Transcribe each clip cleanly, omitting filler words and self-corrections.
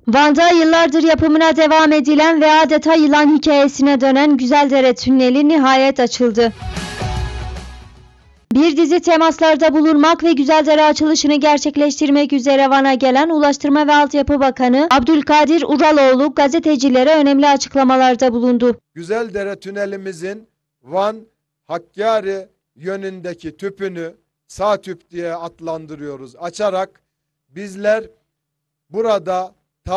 Van'da yıllardır yapımına devam edilen ve adeta yılan hikayesine dönen Güzeldere Tüneli nihayet açıldı. Bir dizi temaslarda bulunmak ve Güzeldere açılışını gerçekleştirmek üzere Van'a gelen Ulaştırma ve Altyapı Bakanı Abdülkadir Uraloğlu gazetecilere önemli açıklamalarda bulundu. Güzeldere Tünelimizin Van-Hakkari yönündeki tüpünü sağ tüp diye adlandırıyoruz. Açarak bizler burada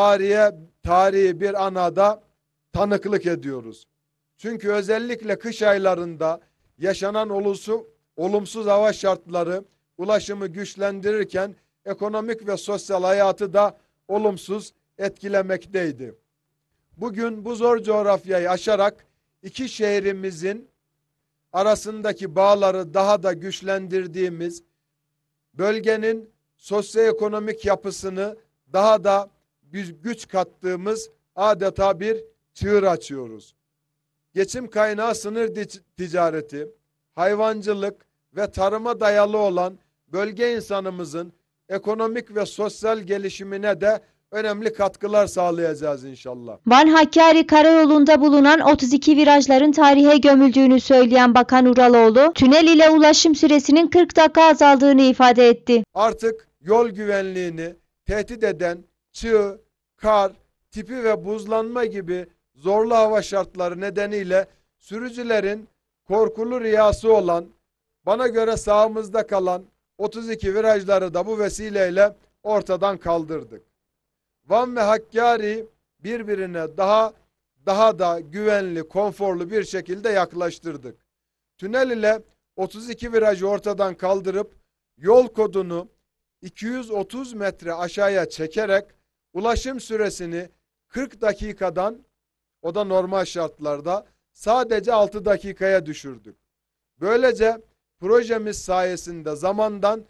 tarihi bir anada tanıklık ediyoruz. Çünkü özellikle kış aylarında yaşanan olumsuz hava şartları ulaşımı güçlendirirken ekonomik ve sosyal hayatı da olumsuz etkilemekteydi. Bugün bu zor coğrafyayı aşarak iki şehrimizin arasındaki bağları daha da güçlendirdiğimiz, bölgenin sosyoekonomik yapısını daha da güç kattığımız adeta bir çığır açıyoruz. Geçim kaynağı sınır ticareti, hayvancılık ve tarıma dayalı olan bölge insanımızın ekonomik ve sosyal gelişimine de önemli katkılar sağlayacağız inşallah. Van-Hakkari karayolunda bulunan 32 virajların tarihe gömüldüğünü söyleyen Bakan Uraloğlu, tünel ile ulaşım süresinin 40 dakika azaldığını ifade etti. Artık yol güvenliğini tehdit eden çığ, kar, tipi ve buzlanma gibi zorlu hava şartları nedeniyle sürücülerin korkulu rüyası olan, bana göre sağımızda kalan 32 virajları da bu vesileyle ortadan kaldırdık. Van ve Hakkari birbirine daha da güvenli, konforlu bir şekilde yaklaştırdık. Tünel ile 32 virajı ortadan kaldırıp yol kodunu 230 metre aşağıya çekerek ulaşım süresini 40 dakikadan, o da normal şartlarda, sadece 6 dakikaya düşürdük. Böylece projemiz sayesinde zamandan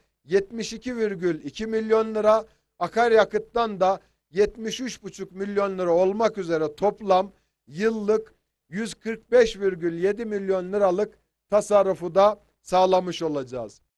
72,2 milyon lira, akaryakıttan da 73,5 milyon lira olmak üzere toplam yıllık 145,7 milyon liralık tasarrufu da sağlamış olacağız.